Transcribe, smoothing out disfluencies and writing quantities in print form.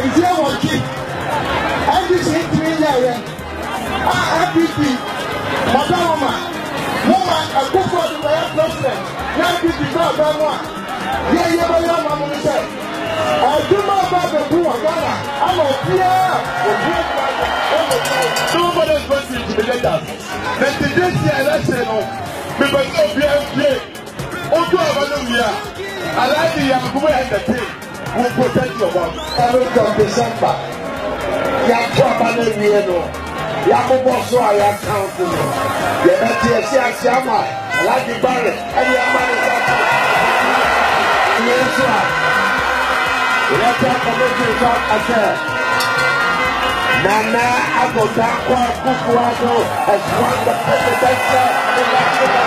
Ezie Wonki. NDC ntumi nyɛ NPP. Madama. Mama akufo de bɛyɛ president. Na NPP bɛ ɔbɛ mu a. Yɛ bɛyɛ ɔma mu sɛ. Aduma bɛ bɛbu wɔ Ghana. Ama obiara. Nobody is going to intimidate us. But this year election, because of BFJ, also Avaluia, I like the Yakubu and the team will protect your work. Every from December, Yakubu Yakubu, so I am counting. Yama, I like the Barry, and Yamani. Let's talk about the Nana Agota Kufuado has won the presidential election.